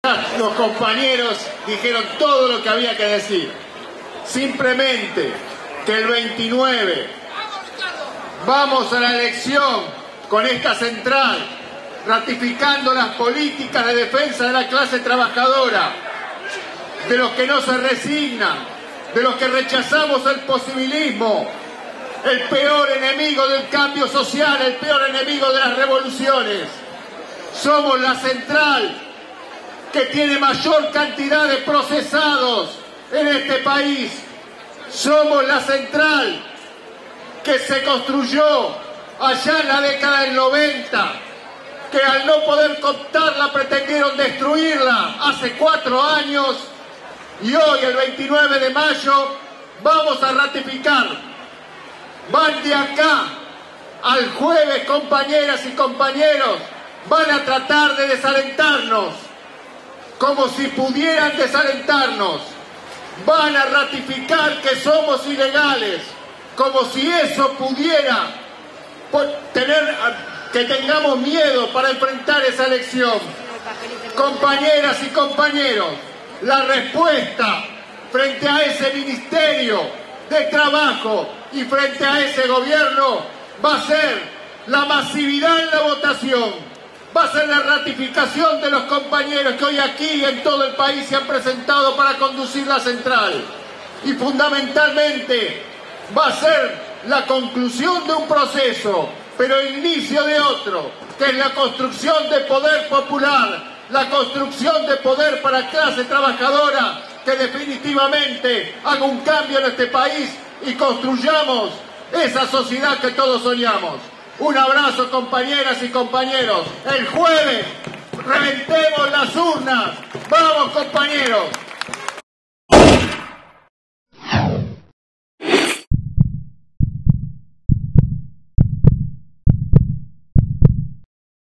Los compañeros dijeron todo lo que había que decir. Simplemente que el 29 vamos a la elección con esta central, ratificando las políticas de defensa de la clase trabajadora, de los que no se resignan, de los que rechazamos el posibilismo, el peor enemigo del cambio social, el peor enemigo de las revoluciones. Somos la central que tiene mayor cantidad de procesados en este país. Somos la central que se construyó allá en la década del 90, que al no poder cooptarla pretendieron destruirla hace 4 años, y hoy, el 29 de mayo, vamos a ratificar. Van de acá al jueves, compañeras y compañeros, van a tratar de desalentarnos, como si pudieran desalentarnos. Van a ratificar que somos ilegales, como si eso pudiera que tengamos miedo para enfrentar esa elección. Compañeras y compañeros, la respuesta frente a ese Ministerio de Trabajo y frente a ese gobierno va a ser la masividad en la votación, va a ser la ratificación de los compañeros que hoy aquí y en todo el país se han presentado para conducir la central, y fundamentalmente va a ser la conclusión de un proceso, pero el inicio de otro, que es la construcción de poder popular, la construcción de poder para la clase trabajadora, que definitivamente haga un cambio en este país y construyamos esa sociedad que todos soñamos. Un abrazo, compañeras y compañeros. El jueves reventemos las urnas. ¡Vamos, compañeros!